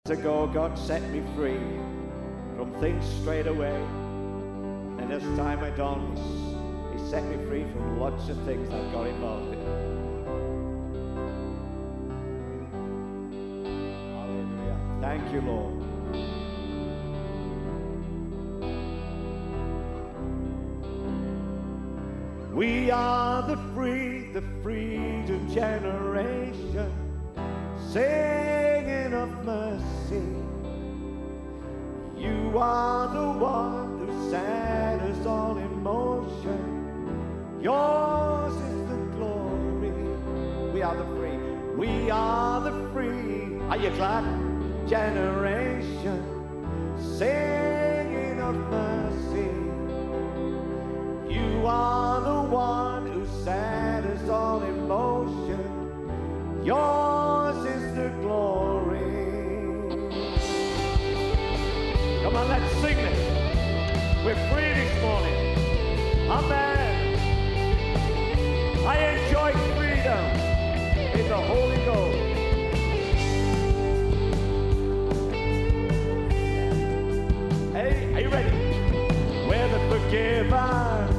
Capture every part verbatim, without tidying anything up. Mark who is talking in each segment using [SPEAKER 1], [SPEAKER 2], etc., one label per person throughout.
[SPEAKER 1] ago, God set me free from things straight away, and as time went on, He, he set me free from lots of things I got involved in. Hallelujah. Thank you, Lord. We are the free, the freedom generation, singing of mercy. You are the one who set us all in motion. Yours is the glory. We are the free. We are the free. Are you glad? Generation, singing of mercy. You are the one who set us all in motion. Yours is the glory. Come on, let's sing it. We're free this morning. Amen. I enjoy freedom in the Holy Ghost. Hey, are you ready? We're the forgiven,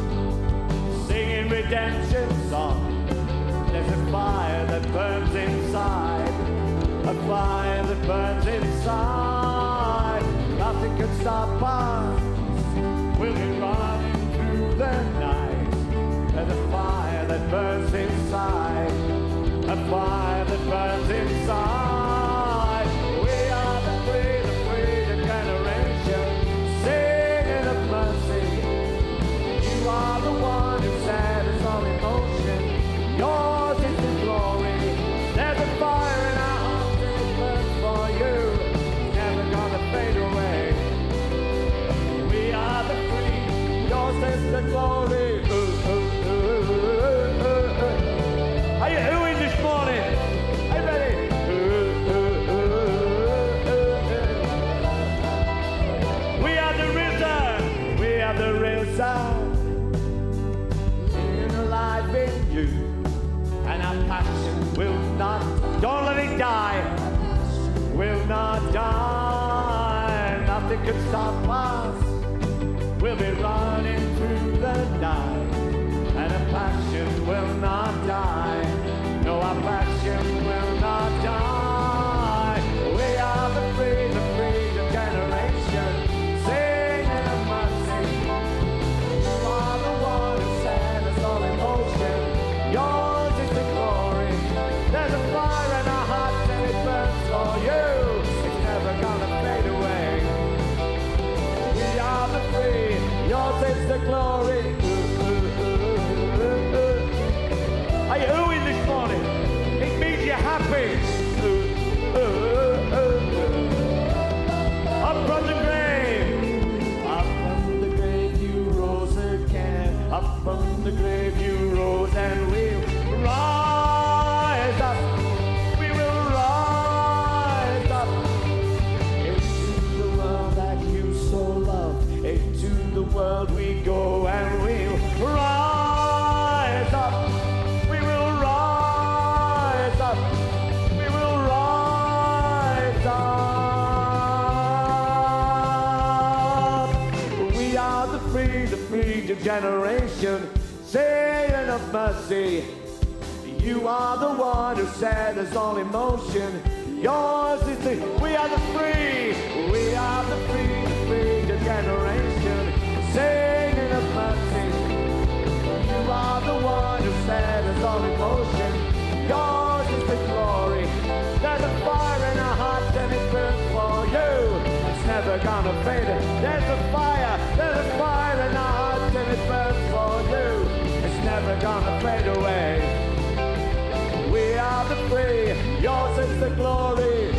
[SPEAKER 1] singing redemption song. There's a fire that burns inside, a fire that burns inside. Nothing can stop us. We'll be running through the night. There's a fire that burns inside, a fire that burns inside. We are the free, the free, the generation, singing of mercy. You are the one who set us all in motion. Yours is the glory. There's a fire in our hearts and it burns for you. Never gonna fade away. We are the free. Yours is the glory. Ooh, ooh, ooh, ooh, ooh, ooh. Are you hooing this morning? Are you ready? Ooh, ooh, ooh, ooh, ooh. We are the risen. We are the risen. Living alive in you. And our passion will not, don't let it die, will not die. Nothing can stop us. We'll be running through the night, and our passion will not die. No, our passion will not die. We are the free, the free, the generation, singing of mercy. You are the one who set us all in motion. Yours is the glory. There's a fire in our hearts and it burns for you. It's never gonna fade away. We are the free. Yours is the glory. Ooh, ooh, ooh, ooh, ooh. Are you oohing this morning? It means you're happy. Ooh, ooh, ooh, ooh. Up from the grave. Up from the grave you rose again. Up from the grave you rose and we'll rise up. We will rise up into the world that you so love. Into the world we go and we'll rise up. We will rise up. We will rise up. We are the free, the free generation, saying of mercy. You are the one who set us all in motion. Yours is the, we are the free. We are the free, the free generation, singing of mercy. You are the one who set us all in motion. Yours is the glory. There's a fire in our hearts and it burns for you. It's never gonna fade. There's a fire, there's a fire in our hearts and it burns for you. It's never gonna fade away. We are the free, yours is the glory.